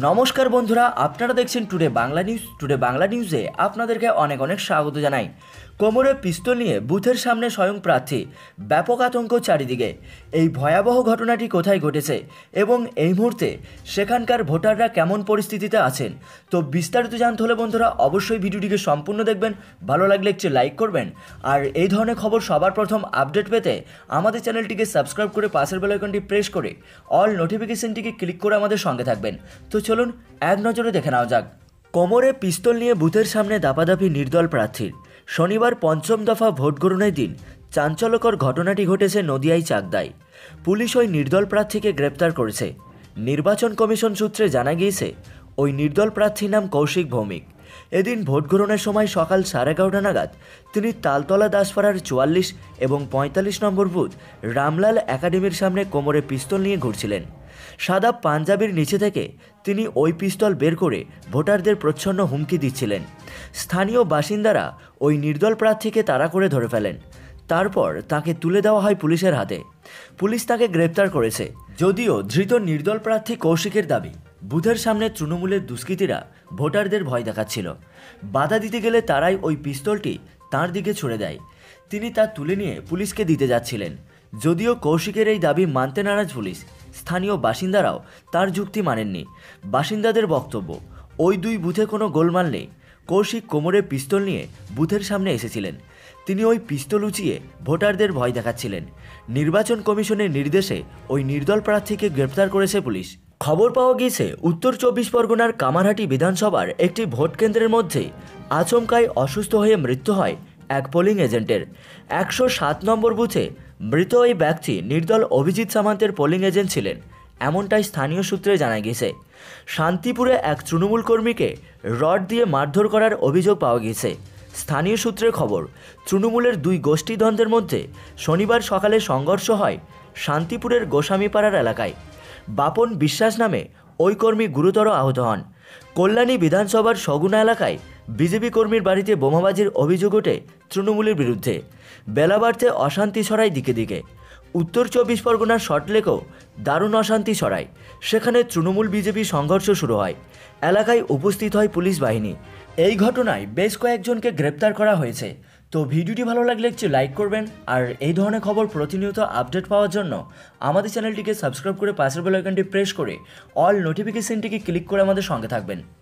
নমস্কার বন্ধুরা, আপনারা দেখছেন টুডে বাংলা নিউজে আপনাদেরকে অনেক অনেক স্বাগত জানাই। কোমরে পিস্তল নিয়ে বুথের সামনে স্বয়ং প্রার্থী, ব্যাপক আতঙ্ক চারিদিকে। এই ভয়াবহ ঘটনাটি কোথায় ঘটেছে এবং এই মুহূর্তে সেখানকার ভোটাররা কেমন পরিস্থিতিতে আছেন, তো বিস্তারিত জানতে হলে বন্ধুরা অবশ্যই ভিডিওটিকে সম্পূর্ণ দেখবেন। ভালো লাগলে একটি লাইক করবেন, আর এই ধরনের খবর সবার প্রথম আপডেট পেতে আমাদের চ্যানেলটিকে সাবস্ক্রাইব করে পাশের বেল আইকনটি প্রেস করে অল নোটিফিকেশনটিকে ক্লিক করে আমাদের সঙ্গে থাকবেন। তো চলুন এক নজরে দেখে নেওয়া যাক। কোমরে পিস্তল নিয়ে বুথের সামনে দাপাদাপি নির্দল প্রার্থীর। শনিবার পঞ্চম দফা ভোট গ্রহণের দিন চাঞ্চল্যকর ঘটনাটি ঘটেছে নদিয়ায় চাকদায়। পুলিশ ওই নির্দল প্রার্থীকে গ্রেপ্তার করেছে। নির্বাচন কমিশন সূত্রে জানা গিয়েছে, ওই নির্দল প্রার্থীর নাম কৌশিক ভৌমিক। এদিন ভোট গ্রহণের সময় সকাল 11:30 নাগাদ তিনি তালতলা দাসপাড়ার 44 এবং 45 নম্বর বুথ রামলাল একাডেমির সামনে কোমরে পিস্তল নিয়ে ঘুরছিলেন। সাদা পাঞ্জাবির নিচে থেকে তিনি ওই পিস্তল বের করে ভোটারদের প্রচ্ছন্ন হুমকি দিচ্ছিলেন। স্থানীয় বাসিন্দারা ওই নির্দল প্রার্থীকে তাড়া করে ধরে ফেলেন। তারপর তাকে তুলে দেওয়া হয় পুলিশের হাতে। পুলিশ তাকে গ্রেপ্তার করেছে। যদিও ধৃত নির্দল প্রার্থী কৌশিকের দাবি, বুথের সামনে তৃণমূলের দুষ্কৃতীরা ভোটারদের ভয় দেখাচ্ছিল। বাধা দিতে গেলে তারাই ওই পিস্তলটি তাঁর দিকে ছুড়ে দেয়। তিনি তা তুলে নিয়ে পুলিশকে দিতে যাচ্ছিলেন। যদিও কৌশিকের এই দাবি মানতে নারাজ পুলিশ, স্থানীয় বাসিন্দারাও তার যুক্তি মানেননি। বাসিন্দাদের বক্তব্য, ওই দুই বুথে কোনো গোলমাল নেই। কৌশিক কোমরে পিস্তল নিয়ে বুথের সামনে এসেছিলেন। তিনি ওই পিস্তল উঁচিয়ে ভোটারদের ভয় দেখাচ্ছিলেন। নির্বাচন কমিশনের নির্দেশে ওই নির্দল প্রার্থীকে গ্রেপ্তার করেছে পুলিশ। খবর পাওয়া গিয়েছে, উত্তর 24 পরগনার কামারহাটি বিধানসভার একটি ভোট কেন্দ্রের মধ্যে আচমকায় অসুস্থ হয়ে মৃত্যু হয় এক পোলিং এজেন্টের। 107 নম্বর বুথে মৃত ওই ব্যক্তি নির্দল অভিজিৎ সামন্তের পোলিং এজেন্ট ছিলেন, এমনটাই স্থানীয় সূত্রে জানা গিয়েছে। শান্তিপুরে এক তৃণমূল কর্মীকে রড দিয়ে মারধর করার অভিযোগ পাওয়া গিয়েছে। স্থানীয় সূত্রের খবর, তৃণমূলের দুই গোষ্ঠীদ্বন্দ্বের মধ্যে শনিবার সকালে সংঘর্ষ হয় শান্তিপুরের গোস্বামীপাড়ার এলাকায়। বাপন বিশ্বাস নামে ওই কর্মী গুরুতর আহত হন। কল্যাণী বিধানসভার সগুনা এলাকায় বিজেপি কর্মীর বাড়িতে বোমাবাজির অভিযোগ ওঠে তৃণমূলের বিরুদ্ধে। বেলা বাড়তে অশান্তি ছড়ায় দিকে দিকে। উত্তর 24 পরগনার শর্টলেকেও দারুণ অশান্তি ছড়ায়। সেখানে তৃণমূল বিজেপি সংঘর্ষ শুরু হয়। এলাকায় উপস্থিত হয় পুলিশ বাহিনী। এই ঘটনায় বেশ কয়েকজনকে গ্রেপ্তার করা হয়েছে। তো ভিডিওটি ভালো লাগলে একটু লাইক করবেন, আর এই ধরনের খবর প্রতিনিয়ত আপডেট পাওয়ার জন্য আমাদের চ্যানেলটিকে সাবস্ক্রাইব করে পাশের বেল আইকনটি প্রেস করে অল নোটিফিকেশনটিকে ক্লিক করে আমাদের সঙ্গে থাকবেন।